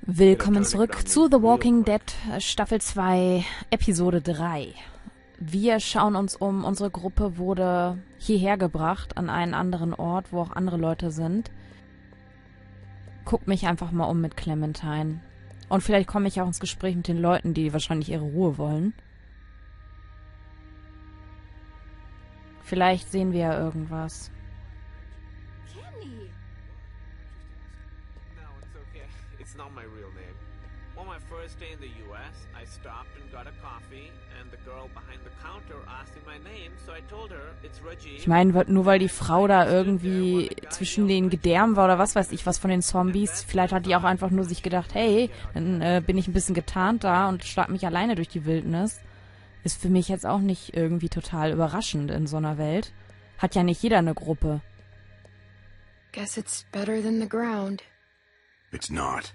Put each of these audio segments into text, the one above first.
Willkommen zurück zu The Walking Dead Staffel 2, Episode 3. Wir schauen uns um. Unsere Gruppe wurde hierher gebracht, an einen anderen Ort, wo auch andere Leute sind. Guck mich einfach mal um mit Clementine. Und vielleicht komme ich auch ins Gespräch mit den Leuten, die wahrscheinlich ihre Ruhe wollen. Vielleicht sehen wir ja irgendwas. Not my real name. On my first day in the US, I stopped and got a coffee, and the girl behind the counter asked me my name, so I told her it's Reggie. Ich meine, nur weil die Frau da irgendwie zwischen den Gedärmen war oder was weiß ich was von den Zombies, vielleicht hat die auch einfach nur sich gedacht, hey, dann bin ich ein bisschen getarnt da und schlag mich alleine durch die Wildnis. Ist für mich jetzt auch nicht irgendwie total überraschend in so einer Welt. Hat ja nicht jeder eine Gruppe. Guess it's better than the ground. It's not.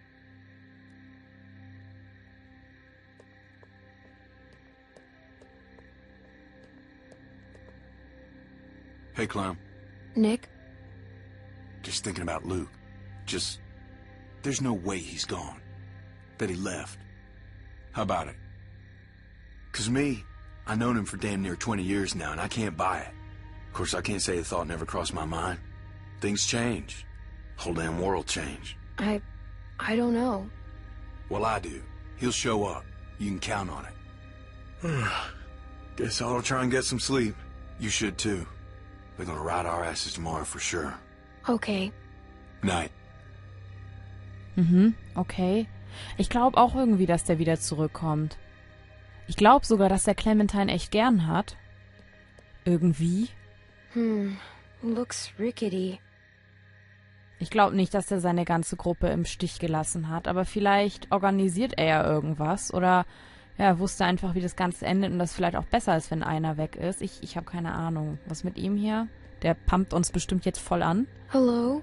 Hey, Clem. Nick? Just thinking about Luke. There's no way he's gone. That he left. How about it? 'Cause me, I've known him for damn near 20 years now, and I can't buy it. Of course, I can't say the thought never crossed my mind. Things change. Whole damn world changed. I don't know. Well, I do. He'll show up. You can count on it. Guess I'll try and get some sleep. You should too. They're gonna ride our asses tomorrow for sure. Okay. Night. Okay. Ich glaube auch irgendwie, dass der wieder zurückkommt. Ich glaube sogar, dass der Clementine echt gern hat. Irgendwie. Looks rickety. Ich glaube nicht, dass er seine ganze Gruppe im Stich gelassen hat, aber vielleicht organisiert er ja irgendwas oder er wusste einfach, wie das Ganze endet und das vielleicht auch besser ist, wenn einer weg ist. Ich habe keine Ahnung. Was mit ihm hier? Der pumpt uns bestimmt jetzt voll an. Hello?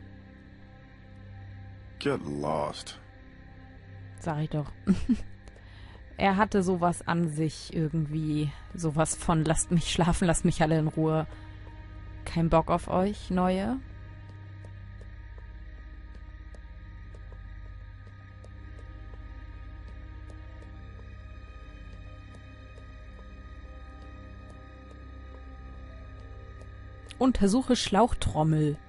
Get lost. Sag ich doch. Er hatte sowas an sich irgendwie. Sowas von, lasst mich schlafen, lasst mich alle in Ruhe. Kein Bock auf euch, Neue? Untersuche Schlauchtrommel.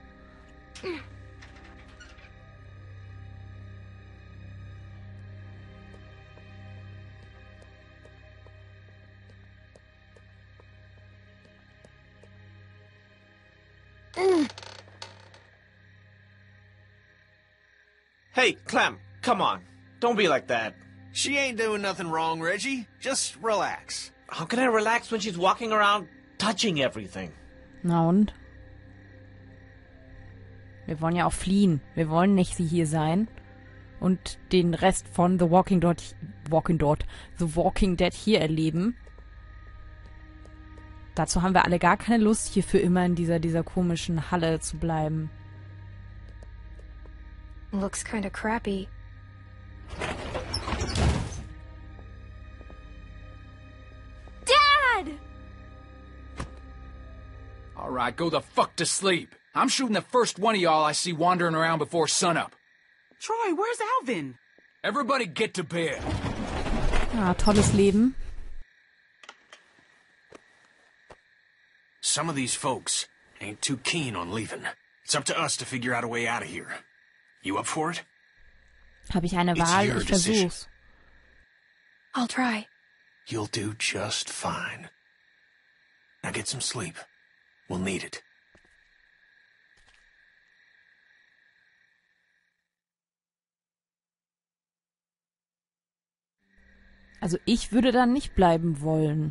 Hey, Clem, come on. Don't be like that. She ain't doing nothing wrong, Reggie. Just relax. How can I relax when she's walking around touching everything? Na und? Wir wollen ja auch fliehen. Wir wollen nicht sie hier sein und den Rest von The Walking Dead hier erleben. Dazu haben wir alle gar keine Lust, hier für immer in dieser komischen Halle zu bleiben. Looks kinda crappy. Dad! All right, go the fuck to sleep. I'm shooting the first one of y'all I see wandering around before sunup. Troy, where's Alvin? Everybody get to bed. Ah, tolles Leben. Some of these folks ain't too keen on leaving. It's up to us to figure out a way out of here. You up for it? Habe ich eine Wahl? Ich versuch's. I'll try. You'll do just fine. Now get some sleep. We'll need it. Also ich würde dann nicht bleiben wollen.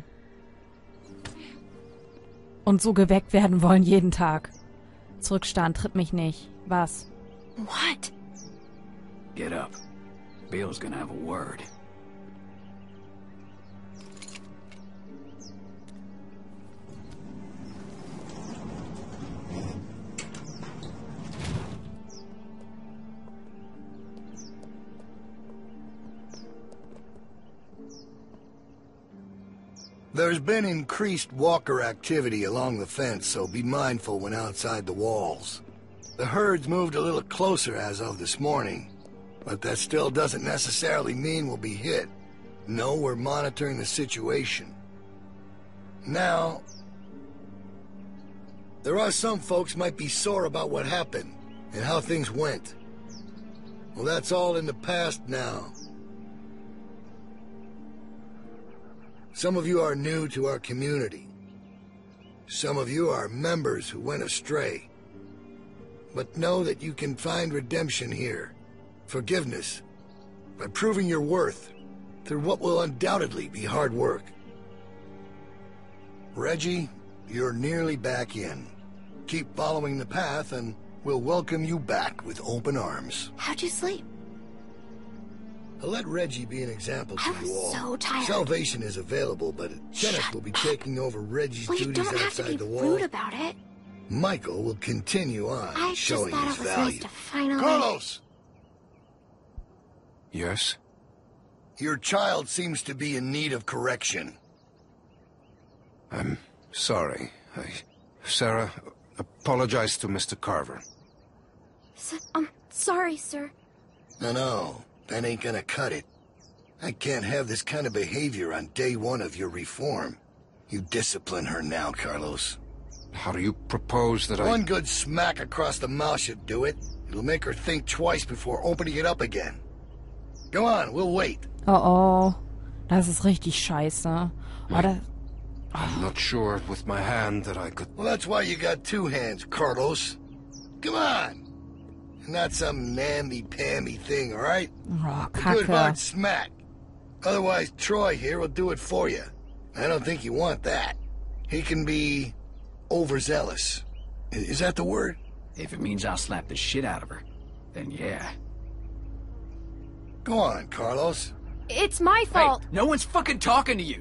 Und so geweckt werden wollen jeden Tag. Zurückstarren, tritt mich nicht. Was? What? Get up. Bill's gonna have a word. There's been increased walker activity along the fence, so be mindful when outside the walls. The herd's moved a little closer as of this morning. But that still doesn't necessarily mean we'll be hit. No, we're monitoring the situation. Now, there are some folks might be sore about what happened and how things went. Well, that's all in the past now. Some of you are new to our community. Some of you are members who went astray. But know that you can find redemption here, forgiveness, by proving your worth through what will undoubtedly be hard work. Reggie, you're nearly back in. Keep following the path and we'll welcome you back with open arms. How'd you sleep? I'll let Reggie be an example to you all. I was so tired. Salvation is available, but Dennis will be taking over Reggie's Well, you duties don't have outside to be the wall. rude about it. Michael will continue on, I just showing thought his it was value. nice to finally... Carlos! Yes? Your child seems to be in need of correction. I'm sorry. Sarah, apologize to Mr. Carver. I'm sorry, sir. No, that ain't gonna cut it. I can't have this kind of behavior on day one of your reform. You discipline her now, Carlos. How do you propose that One good smack across the mouth should do it. It'll make her think twice before opening it up again. Go on, we'll wait. Oh, das ist richtig scheiße. Oder? I'm not sure with my hand that I could... Well, that's why you got two hands, Carlos. Come on. Not some namby-pamby thing, all right? Oh, A good Kacke. hard smack. Otherwise, Troy here will do it for you. I don't think you want that. He can be overzealous. Is that the word? If it means I'll slap the shit out of her, then yeah. Go on, Carlos. It's my fault. Hey, no one's fucking talking to you.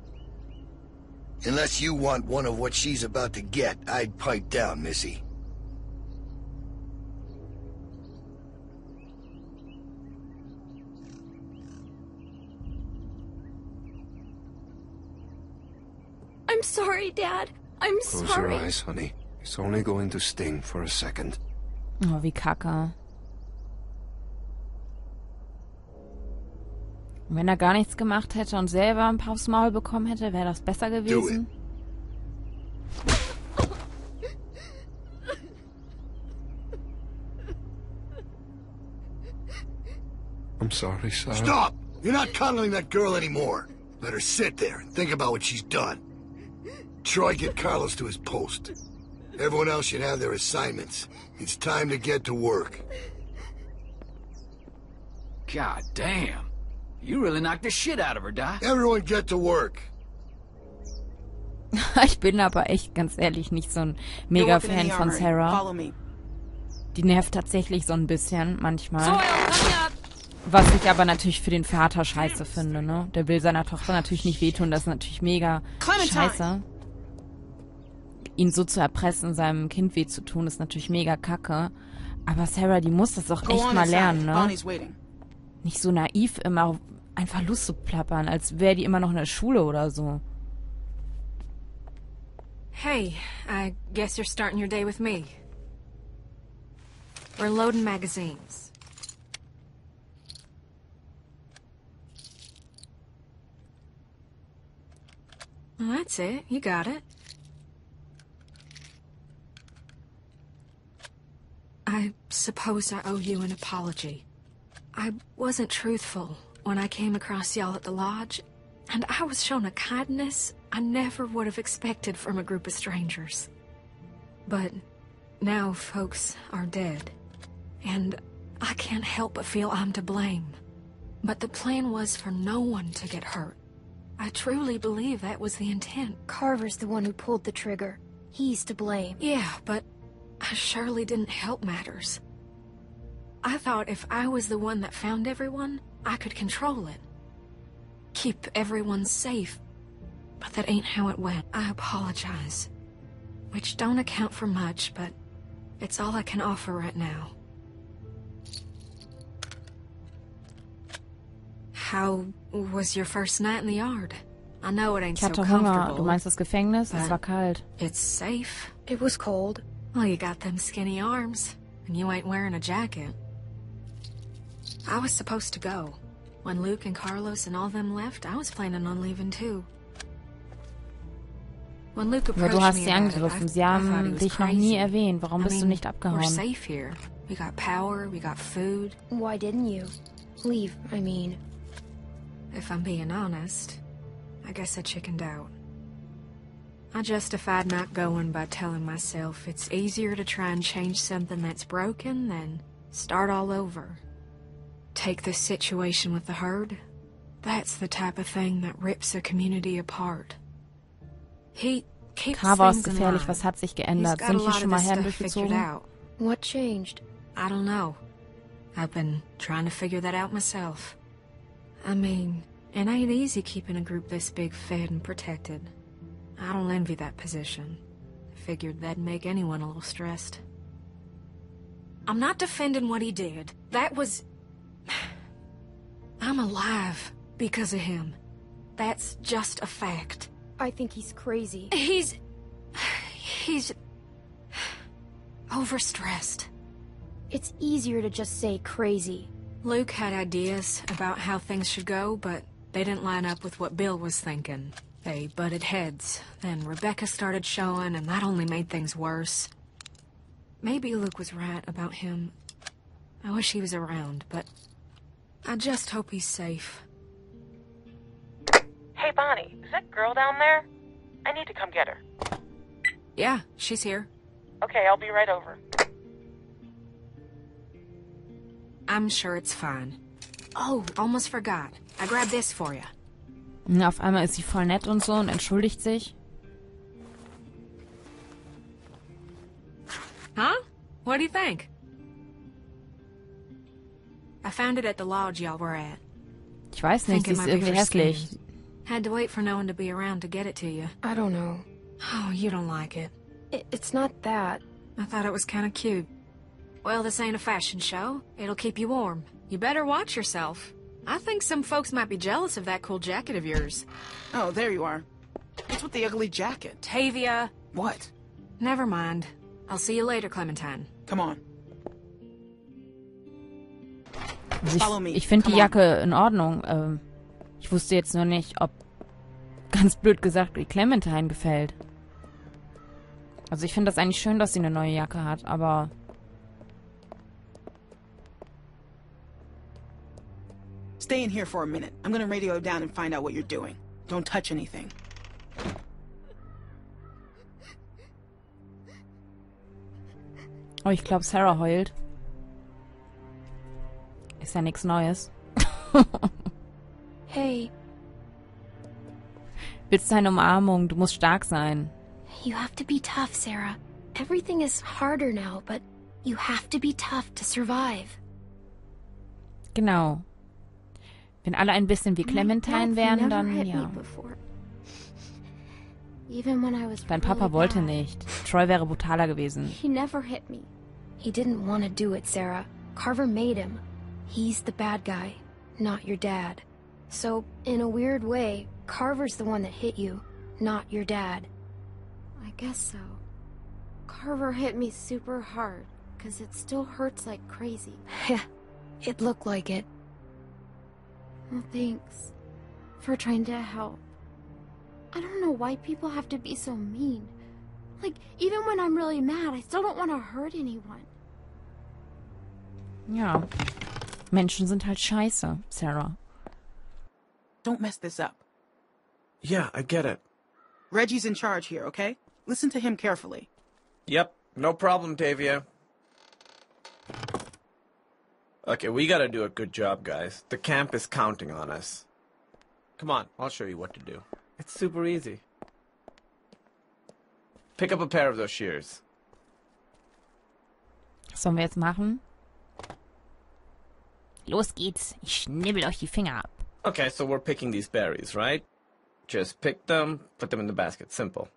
Unless you want one of what she's about to get, I'd pipe down, Missy. I'm sorry, Dad. I'm Close sorry. your eyes, honey. It's only going to sting for a second. Oh, wie Kacke. Wenn er gar nichts gemacht hätte und selber ein paar aufs Maul bekommen hätte, wäre das besser gewesen. I'm sorry, Sarah. Stop! You're not coddling that girl anymore. Let her sit there and think about what she's done. Troy, get Carlos to his post. Everyone else should have their assignments. It's time to get to work. God damn. You really knocked the shit out of her, Doc. Everyone get to work. Ich bin aber echt, ganz ehrlich, nicht so ein Mega-Fan von Sarah. Die nervt tatsächlich so ein bisschen manchmal. Was ich aber natürlich für den Vater scheiße finde, ne? Der will seiner Tochter natürlich nicht wehtun, das ist natürlich mega scheiße. Ihn so zu erpressen, seinem Kind weh zu tun, ist natürlich mega kacke. Aber Sarah, die muss das doch echt mal lernen, ne? Nicht so naiv immer einfach Lust zu plappern, als wäre die immer noch in der Schule oder so. Hey, I guess you're starting your day with me. We're loading magazines. Well, that's it. You got it. I suppose I owe you an apology. I wasn't truthful when I came across y'all at the lodge, and I was shown a kindness I never would have expected from a group of strangers. But now folks are dead, and I can't help but feel I'm to blame. But the plan was for no one to get hurt. I truly believe that was the intent. Carver's the one who pulled the trigger. He's to blame. Yeah, but I surely didn't help matters. I thought if I was the one that found everyone, I could control it. Keep everyone safe. But that ain't how it went. I apologize. Which don't account for much, but it's all I can offer right now. How was your first night in the yard? I know it ain't Ich so hatte Hunger. comfortable. Du meinst das Gefängnis? Es war kalt. It's safe. It was cold. Well, you got them skinny arms, and you ain't wearing a jacket. I was supposed to go. When Luke and Carlos and all them left, I was planning on leaving too. When Luke Aber du approached hast me sie about it, angegriffen. Sie I thought he haben was dich noch crazy. nie erwähnt. Warum I bist du mean, nicht we're abgehauen? safe here. We got power, we got food. Why didn't you? Leave, I mean. If I'm being honest, I guess I chickened out. I justified not going by telling myself it's easier to try and change something that's broken than start all over. Take this situation with the herd. That's the type of thing that rips a community apart. He keeps Carver ist things in gefährlich. line. Was hat sich He's geändert? got a Sind hier lot schon of mal this Herren stuff figured durchgezogen? out. What changed? I don't know. I've been trying to figure that out myself. I mean, it ain't easy keeping a group this big fed and protected. I don't envy that position. I figured that'd make anyone a little stressed. I'm not defending what he did. That was... I'm alive because of him. That's just a fact. I think he's crazy. He's overstressed. It's easier to just say crazy. Luke had ideas about how things should go, but they didn't line up with what Bill was thinking. They butted heads. Then Rebecca started showing, and that only made things worse. Maybe Luke was right about him. I wish he was around, but I just hope he's safe. Hey, Bonnie, is that girl down there? I need to come get her. Yeah, she's here. Okay, I'll be right over. I'm sure it's fine. Oh, almost forgot. I grabbed this for you. Ja, auf einmal ist sie voll nett und so und entschuldigt sich. Huh? What do you think? I found it at the lodge y'all were at. Ich weiß nicht, sie Think it ist might be irgendwie for hässlich. skins. Had to wait for no one to be around to get it to you. I don't know. Oh, you don't like it. It's not that. I thought it was kind of cute. Well, this ain't a fashion show. It'll keep you warm. You better watch yourself. I think some folks might be jealous of that cool jacket of yours. Oh, there you are. What's with the ugly jacket? Tavia. What? Never mind. I'll see you later, Clementine. Come on. Also Follow me. ich finde die Come on. Jacke in Ordnung. Ich wusste jetzt nur nicht, ob, ganz blöd gesagt, wie Clementine gefällt. Also ich finde das eigentlich schön, dass sie eine neue Jacke hat, aber... Stay in here for a minute. I'm gonna radio down and find out what you're doing. Don't touch anything. Oh, ich glaube, Sarah heult. Ist ja nichts Neues. Hey, Willst du eine Umarmung? Du musst stark sein. you have to be tough, Sarah. Everything is harder now, but you have to be tough to survive. Genau. Wenn alle ein bisschen wie Clementine wären, dann hit ja. me before. Even when I was Dein Papa really wollte bad. nicht. Troy wäre brutaler gewesen. He never hit me. He didn't want to do it, Sarah. Carver made him. He's the bad guy, not your dad. So, in a weird way, Carver's the one that hit you, not your dad. I guess so. Carver hit me super hard, 'cause it still hurts like crazy. Yeah, it looked like it. Well, thanks for trying to help. I don't know why people have to be so mean. Like, even when I'm really mad, I still don't want to hurt anyone. Ja. Menschen sind halt scheiße, Sarah. Don't mess this up. Yeah, I get it. Reggie's in charge here, okay? Listen to him carefully. Yep, no problem, Tavia. Okay, we gotta do a good job, guys. The camp is counting on us. Come on, I'll show you what to do. It's super easy. Pick up a pair of those shears. Was sollen wir jetzt machen? Los geht's. Ich schnibbel euch die Finger ab. Okay, so we're picking these berries, right? Just pick them, put them in the basket. Simple.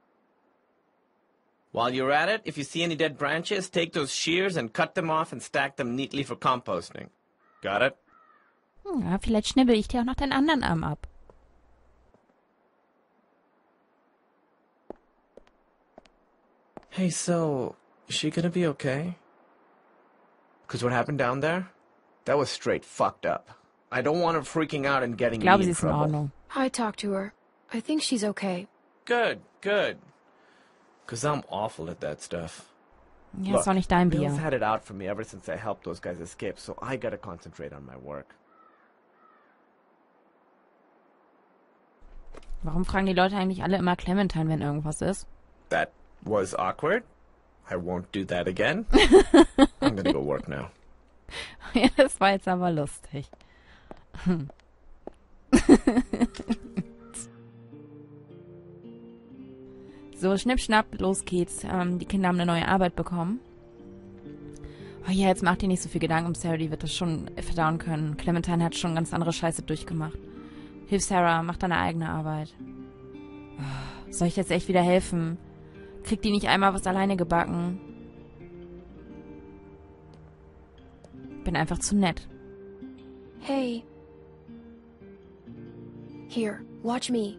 While you're at it, if you see any dead branches, take those shears and cut them off and stack them neatly for composting. Got it? Ja, vielleicht schnibbel ich dir auch noch deinen anderen Arm ab. Hey, so, is she gonna be okay? 'Cause what happened down there? That was straight fucked up. I don't want her freaking out and getting Ich glaube, me sie in ist in trouble. Ordnung. I talked to her. I think she's okay. Good, good. Because I'm awful at that stuff. Ja, ist doch nicht dein Bill's Bier. had it out for me ever since I helped those guys escape, so I gotta concentrate on my work. Warum fragen die Leute eigentlich alle immer Clementine, wenn irgendwas ist? That was awkward. I won't do that again. I'm gonna go work now. Ja, das war jetzt aber lustig. So, schnipp, schnapp, los geht's. Die Kinder haben eine neue Arbeit bekommen. Oh ja, jetzt macht ihr nicht so viel Gedanken um Sarah, die wird das schon verdauen können. Clementine hat schon ganz andere Scheiße durchgemacht. Hilf Sarah, mach deine eigene Arbeit. Oh, soll ich jetzt echt wieder helfen? Kriegt die nicht einmal was alleine gebacken? Bin einfach zu nett. Hey. Here, watch me.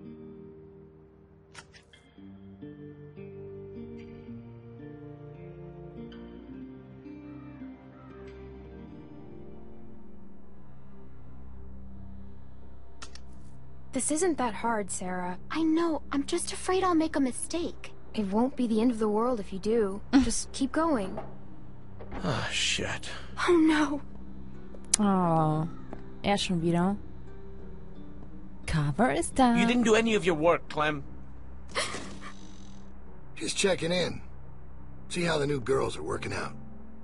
This isn't that hard, Sarah. I know. I'm just afraid I'll make a mistake. It won't be the end of the world if you do. Just keep going. Ah, shit. Oh no. Oh, er schon wieder. Carver ist da. You didn't do any of your work, Clem. Just checking in. See how the new girls are working out.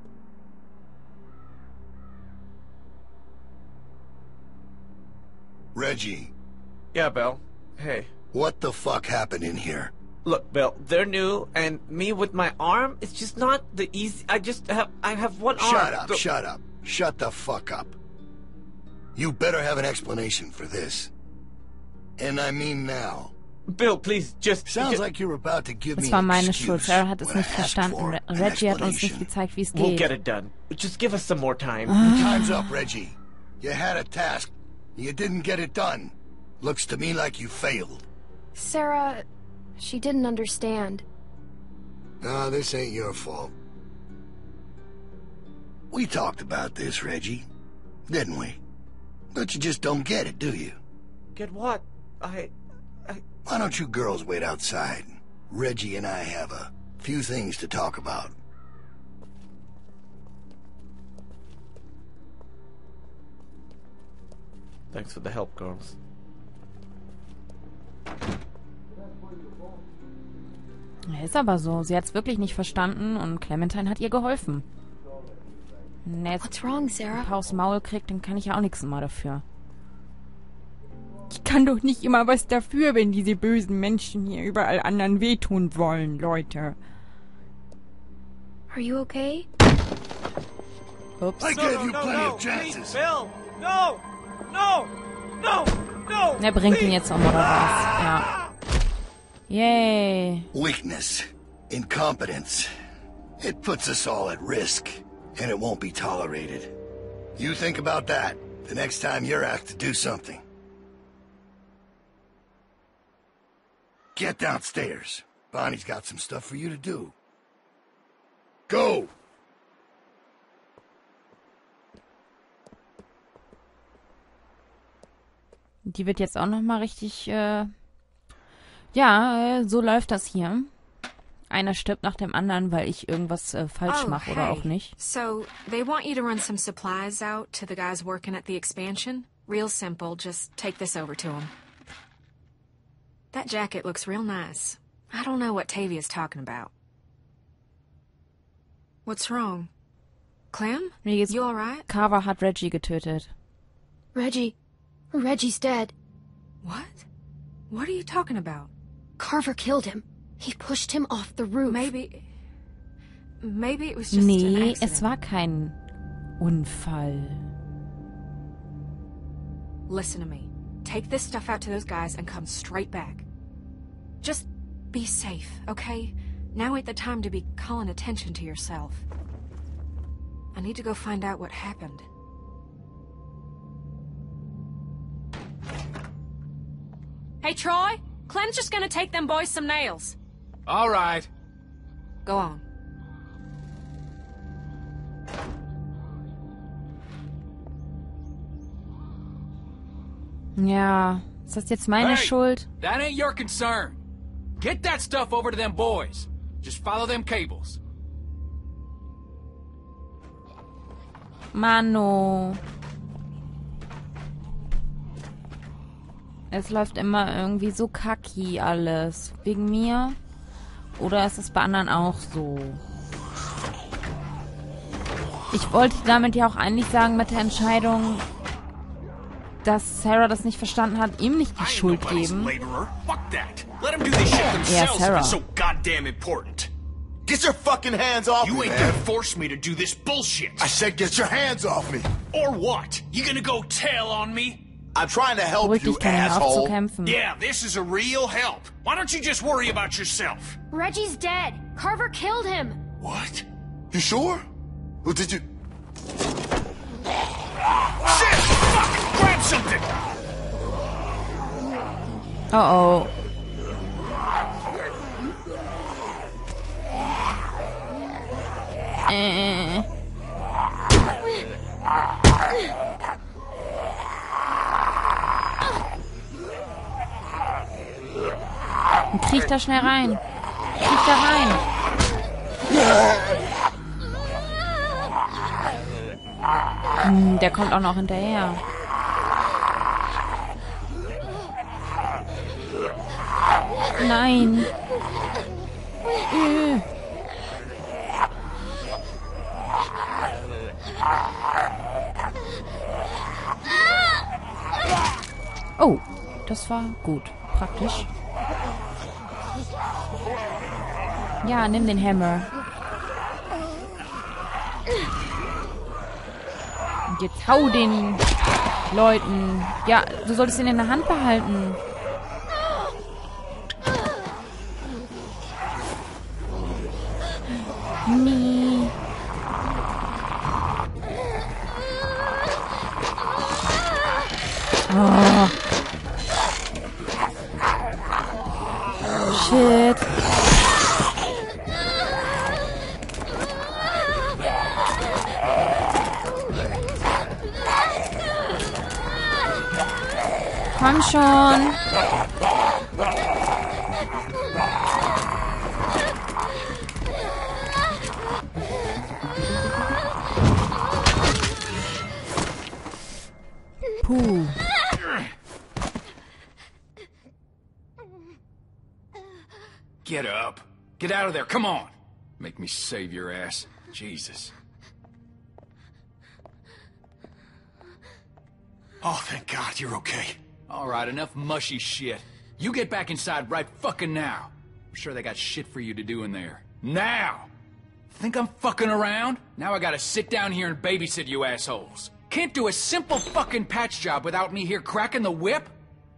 Reggie. Yeah, Bill. Hey. What the fuck happened in here? Look, Bill, they're new, and me with my arm, it's just not the easy... I have one arm. Shut up, shut up. Shut the fuck up. You better have an explanation for this. And I mean now. Bill, please, just... Sounds like you're about to give me Es war an meine excuse Schuld. Sarah hat es when I nicht ask verstanden. for an Reggie hat uns nicht explanation. gezeigt, wie es We'll geht. get it done. Just give us some more time. Time's up, Reggie. You had a task. You didn't get it done. Looks to me like you failed. Sarah, she didn't understand. No, this ain't your fault. We talked about this, Reggie. Didn't we? But you just don't get it, do you? Get what? Why don't you girls wait outside? Reggie and I have a few things to talk about. Thanks for the help, girls. Ja, ist aber so. Sie hat es wirklich nicht verstanden und Clementine hat ihr geholfen. Wenn er jetzt ein paar aufs Maul kriegt, dann kann ich ja auch nichts immer dafür. Ich kann doch nicht immer was dafür, wenn diese bösen Menschen hier überall anderen wehtun wollen, Leute. Are you okay? Ups. I gave you plenty of chances. Bill, no! No! No! No! Er bringt ihn jetzt um, oder was? Ja. Yay. Weakness, incompetence. It puts us all at risk, and it won't be tolerated. You think about that the next time you're asked to do something. Get downstairs. Bonnie's got some stuff for you to do. Go! Die wird jetzt auch nochmal richtig, so läuft das hier. Einer stirbt nach dem anderen, weil ich irgendwas falsch mache oder auch nicht. So, they want you to run some supplies out to the guys working at the expansion? Real simple, just take this over to them. That jacket looks real nice. I don't know what Tavia's talking about. What's wrong? Clem? Mir geht's. You alright? Carver hat Reggie getötet. Reggie's dead. What? What are you talking about? Carver killed him. He pushed him off the roof. Maybe it was just an Nee, accident. es war kein Unfall. Listen to me. Take this stuff out to those guys and come straight back. Just be safe, okay? Now ain't the time to be calling attention to yourself. I need to go find out what happened. Hey, Troy! Clem's just gonna take them boys some nails. All right. Go on. Ja, ist das jetzt meine Schuld? That ain't your concern. Get that stuff over to them boys. Just follow them cables. Mano. Es läuft immer irgendwie so kacki alles. Wegen mir? Oder ist es bei anderen auch so? Ich wollte damit ja auch eigentlich sagen mit der Entscheidung, dass Sarah das nicht verstanden hat, ihm nicht die Schuld geben. Ja, Sarah. Get your fucking hands off me, You ain't gonna force me to do this bullshit. I said get your hands off me. Or what? You gonna go tell on me? I'm trying to help Beruhig you, dich, Kenny, hör auf zu asshole. kämpfen. Yeah, this is a real help. Why don't you just worry about yourself? Reggie's dead. Carver killed him. What? You sure? Well, did you... Shit! Fuck! Grab something! Oh. Kriech da schnell rein. Kriech da rein. Der kommt auch noch hinterher. Nein. Oh, das war gut. Praktisch. Ja, nimm den Hammer. Und jetzt hau den Leuten. Ja, du solltest ihn in der Hand behalten. Nee. Oh. Shit. Komm schon. Puh. Get up. Get out of there. Come on. Make me save your ass. Jesus. Oh, thank God you're okay. All right, enough mushy shit. You get back inside right fucking now. I'm sure they got shit for you to do in there. Now! Think I'm fucking around? Now I gotta sit down here and babysit you assholes. Can't do a simple fucking patch job without me here cracking the whip?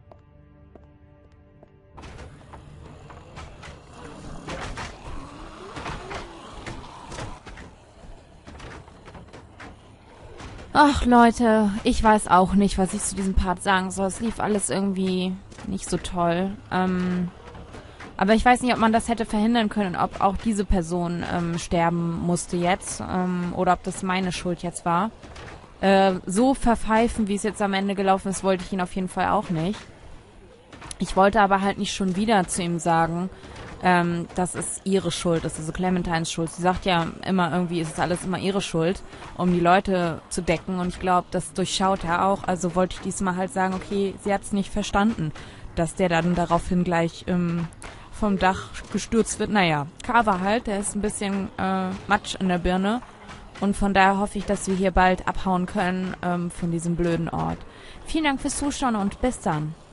Ach, Leute, ich weiß auch nicht, was ich zu diesem Part sagen soll. Es lief alles irgendwie nicht so toll. Aber ich weiß nicht, ob man das hätte verhindern können, ob auch diese Person sterben musste jetzt. Oder ob das meine Schuld jetzt war. So verpfeifen, wie es jetzt am Ende gelaufen ist, wollte ich ihn auf jeden Fall auch nicht. Ich wollte aber halt nicht schon wieder zu ihm sagen, dass es ihre Schuld ist, also Clementines Schuld. Sie sagt ja immer irgendwie, ist es alles immer ihre Schuld, um die Leute zu decken. Und ich glaube, das durchschaut er auch. Also wollte ich diesmal halt sagen, okay, sie hat es nicht verstanden, dass der dann daraufhin gleich vom Dach gestürzt wird. Naja, Carver halt, der ist ein bisschen Matsch in der Birne. Und von daher hoffe ich, dass wir hier bald abhauen können von diesem blöden Ort. Vielen Dank fürs Zuschauen und bis dann.